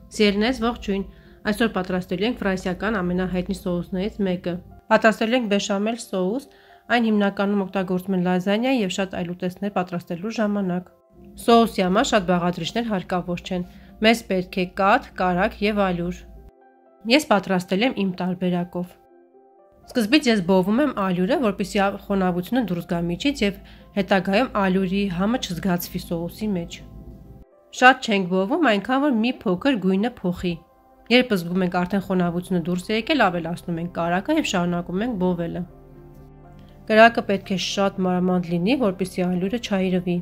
Սիրելիներս ողջույն, այսօր պատրաստելու ենք ֆրանսիական ամենահայտնի սոուսներից մեկը։ Պատրաստելու ենք բեշամել սոուս, այն հիմնականում օգտագործում են լազանիա եւ շատ այլ ուտեստներ պատրաստելու ժամանակ։ Սոուսի համար շատ բաղադրիչներ հարկավոր չեն։ Մեզ պետք է կաթ, կարագ եւ ալյուր։ Ես պատրաստել եմ իմ տարբերակով։ Սկզբից ես բովում եմ ալյուրը, որպեսզի խոնավությունը դուրս գա միջից եւ հետագայում ալյուրի համը չզգացվի սոուսի մեջ։ Շատ չենք բովում, այնքան որ մի փոքր գույնը փոխի։ Երբ զգում ենք արդեն խոնավությունը դուրս է եկել, ավելացնում ենք կարագը եւ շարունակում ենք բովելը։ Կրակը պետք է շատ մանր լինի, որպեսզի ալյուրը չայրվի։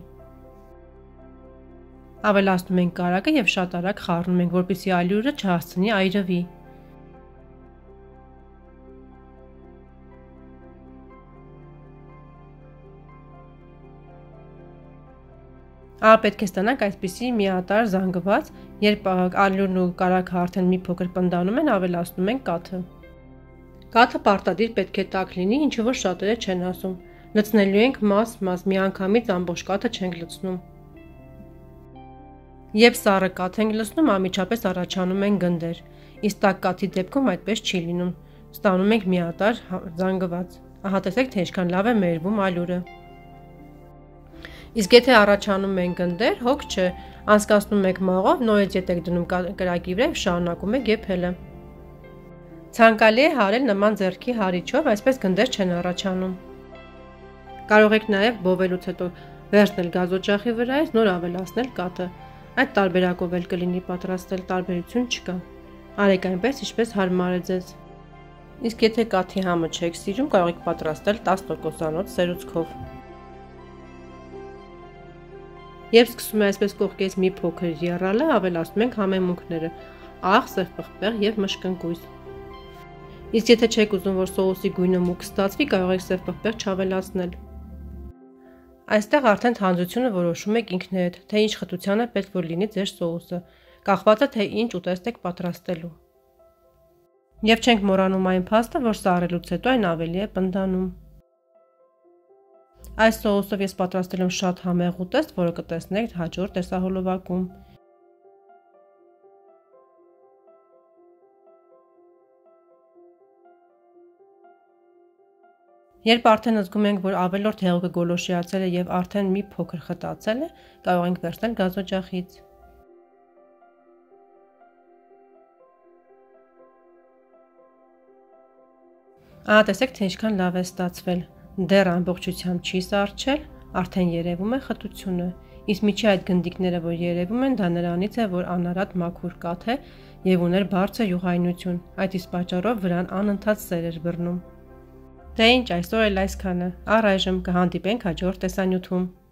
Ավելացնում ենք կարագը եւ շատ արագ խառնում ենք, որպեսզի ալյուրը չհասցնի այրվի։ Պետք է ստանանք այսպիսի միատարր զանգված, երբ ալյուրն ու կարագը արդեն մի փոքր պնդանում են, ավելացնում ենք կաթը։ Կաթը պարտադիր պետք է տաք լինի, ինչը որ շատերը չեն ասում։ Լցնելու ենք մաս, միանգամից ամբողջ կաթը չենք լցնում։ Երբ սառը կաթ ենք լցնում, անմիջապես առաջանում են գնդեր, իսկ տաք կաթի դեպքում այդպես չի լինում։ Ստանում ենք միատարր զանգված։ Ահա տեսեք, թե ինչքան լավ է մերվում ալյուրը։ Իսկ եթե առաջանում են գնդեր, հոգ չէ, անցկացնում եք մաղով, նորից ետ եք դնում կրակի վրա եւ շարունակում եք եփելը։ Ցանկալի է հարել նման ձեռքի հարիչով, այսպես գնդեր չեն առաջանում։ Կարող եք նաեւ բովելուց հետո վերցնել գազօջախի վրայից, նոր ավելացնել կաթը։ Այդ տարբերակով էլ կլինի պատրաստել, տարբերություն չկա։ Արեք այնպես, ինչպես հարմար է ձեզ։ Իսկ եթե կաթի համը չեք սիրում, կարող եք պատրաստել 10%-անոց սերուցքով։ Երբ սկսում է այսպես կողքից մի փոքր եռալը, ավելացնում ենք համեմունքները՝ աղ, սևպղպեղ եւ մշկընկույզ։ Իսկ եթե չեք ուզում, որ սոուսի գույնը մուգ ստացվի, կարող եք սևպղպեղ չավելացնել։ Այստեղ արդեն թանձրությունը որոշում եք ինքներդ, թե ինչ խտության է պետք որ լինի ձեր սոուսը, կախված է թե ինչ ուտեստ եք պատրաստելու։ Եվ չենք մոռանում այն փաստը, որ սառելուց հետո այն ավելի է պնդանում։ Այս սոուսով ես պատրաստել եմ շատ համեղ ուտեստ, որը կտեսնեք հաջորդ տեսահոլովակում։ Երբ արդեն զգում ենք, որ ավելորդ հեղուկը գոլոշիացել է եւ արդեն մի փոքր խտացել է, կարող ենք վերցնել գազօջախից։ Տեսեք, թե ինչքան լավ է ստացվել։ Դեռ ամբողջությամբ չի սառչել, արդեն երևում է խտությունը, իսկ միջի այդ գնդիկները, որ երևում են, դա նրանից է, որ անարատ մաքուր կաթ է եւ ուներ բարձր յուղայնություն, այդ իսկ պատճառով վրան անընդհատ սեր էր բռնում։ Դե ինչ, այսօր էլ այսքանը, առայժմ կհանդիպենք հաջորդ տեսանյութում։